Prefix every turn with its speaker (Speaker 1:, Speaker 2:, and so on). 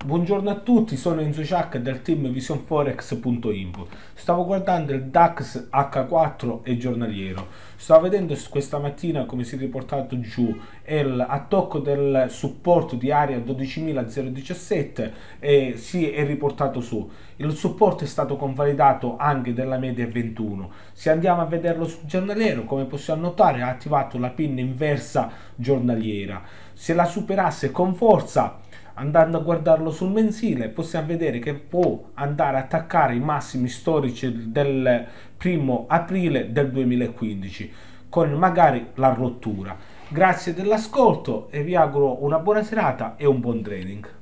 Speaker 1: Buongiorno a tutti, sono Enzo Ciacca del team visionforex.info. Stavo guardando il DAX H4 e giornaliero. Stavo vedendo questa mattina come si è riportato giù a tocco del supporto di area 12.017 e si è riportato su. Il supporto è stato convalidato anche della media 21. Se andiamo a vederlo sul giornaliero, come possiamo notare, ha attivato la pinna inversa giornaliera. Se la superasse con forza, andando a guardarlo sul mensile, possiamo vedere che può andare a attaccare i massimi storici del 1° aprile del 2015 con magari la rottura. Grazie dell'ascolto e vi auguro una buona serata e un buon trading.